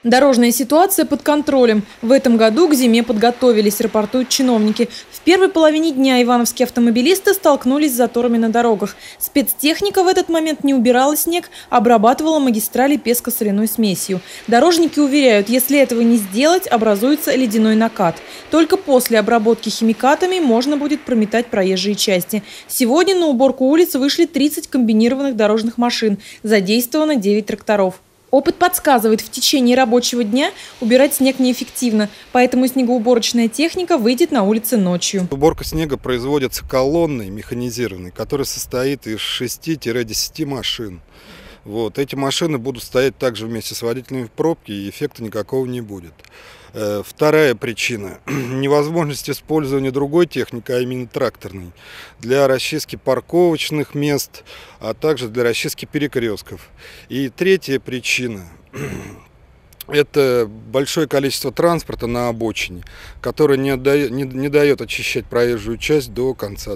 Дорожная ситуация под контролем. В этом году к зиме подготовились, рапортуют чиновники. В первой половине дня ивановские автомобилисты столкнулись с заторами на дорогах. Спецтехника в этот момент не убирала снег, а обрабатывала магистрали песко-соляной смесью. Дорожники уверяют, если этого не сделать, образуется ледяной накат. Только после обработки химикатами можно будет прометать проезжие части. Сегодня на уборку улиц вышли 30 комбинированных дорожных машин. Задействовано 9 тракторов. Опыт подсказывает, в течение рабочего дня убирать снег неэффективно, поэтому снегоуборочная техника выйдет на улицы ночью. Уборка снега производится колонной механизированной, которая состоит из 6-10 машин. Эти машины будут стоять также вместе с водителями в пробке, и эффекта никакого не будет. Вторая причина – невозможность использования другой техники, а именно тракторной, для расчистки парковочных мест, а также для расчистки перекрестков. И третья причина – это большое количество транспорта на обочине, которое не дает очищать проезжую часть до конца.